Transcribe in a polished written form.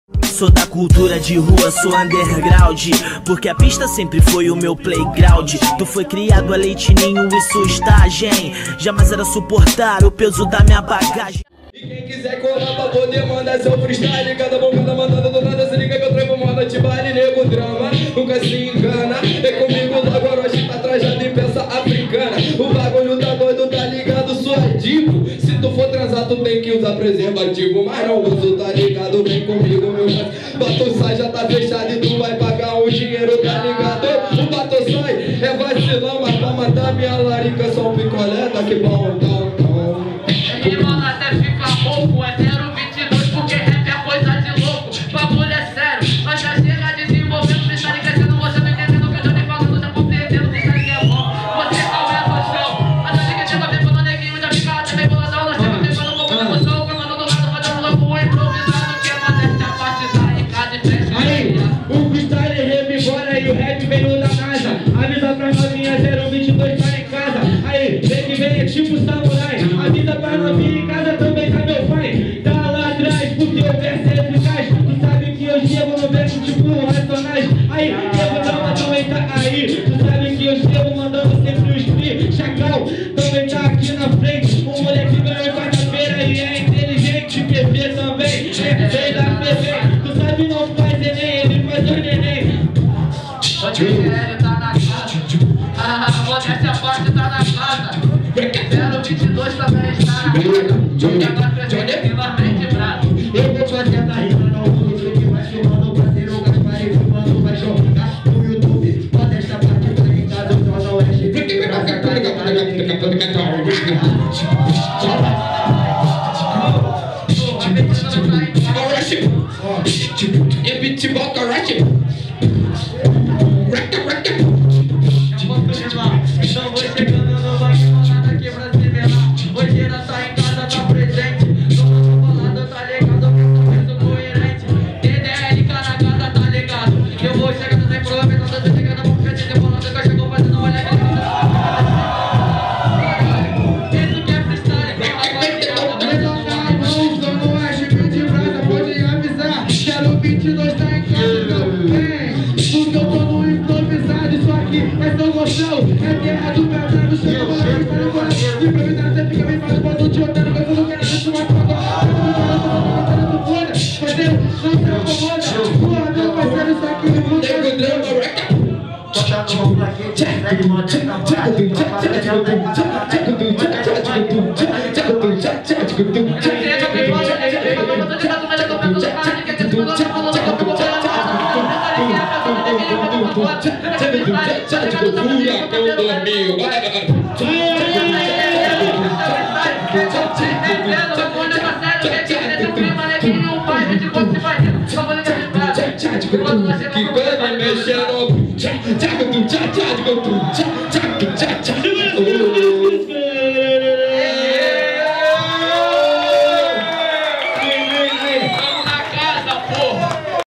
Sou da cultura de rua, sou underground, porque a pista sempre foi o meu playground. Tu foi criado a leite ninho e sustagem, jamais era suportar o peso da minha bagagem. E quem quiser colar pra poder mandar seu freestyle, cada bocada mandada do nada, se liga que eu trago uma noite baile, nego drama, nunca se engana. É comigo logo a noite tá trajado em peça africana. O bagulho tá doido, tá ligado, sua divo. Se tu for transar, tu tem que usar preservativo, mas não uso, tá ligado, vem comigo, meu pai. Batossai já tá fechado e tu vai pagar o dinheiro, tá ligado? O Batossai é vacilão, mas pra matar minha larica só um picolé, tá que bom, então. Rima até fica rouco, é 022 porque rap é coisa de louco. Bagulho é sério, nós já chega desenvolvendo, freestyle crescendo, você não entendendo o que eu tô nem falando, já compreendendo, freestyle que é bom. Você calma no chão, mas eu sei que chega bem quando o neguinho já fica lá também boladão. Nós chega bem quando o pouco de emoção, formando do lado, fazendo louco, improvisado, que é modéstia, a parte da rica de frente. Aí, o freestyle rap embora e o rap veio da casa. Avisa pra novinha 022 tá em casa. Aí, vem que vem é tipo samurai. Avisa pra novinha em casa também tá meu pai. Tá lá atrás porque o verso é eficaz. Tu sabe que eu chego no verso tipo racionais. Aí, Nego Drama também tá aí. Tu sabe que eu chego mandando sempre o split. Chacal também tá aqui na frente. O moleque ganhou em quarta-feira e é inteligente. PV também, é rei da PV. Tu sabe não faz Enem, ele faz o neném. O dinheiro tá na casa, a modéstia parte tá na casa. 022 também está na casa. Joga pra frente, finalmente bravo. Eu vou fazer essa rima no mundo que vai filmando o parceiro Gaspar e filmando vai jogar no YouTube. Pode esta parte tá em casa, o Zona Oeste. Então vou chegando no bagulho, nada aqui pra se ver. Hoje ela tá em casa, tá presente. Tô falando, tá ligado? Penso coerente. TDL na casa, tá ligado? Eu vou chegando sem problema, tô chegando com frente de bolando, que eu chego fazendo uma olhada. Isso que é freestyle, que é Pode avisar, 022 tá em casa, meu bem. Porque eu tô no improvisado, isso aqui é tão gostão. É terra do meu trago, chega pra lá, para o coração. De improvisado, você fica bem fácil, pode te otário, que eu não quero deixar uma coisa. Parceiro, não se acomoda. Porra, meu parceiro, isso aqui me muda. Nego Drama, que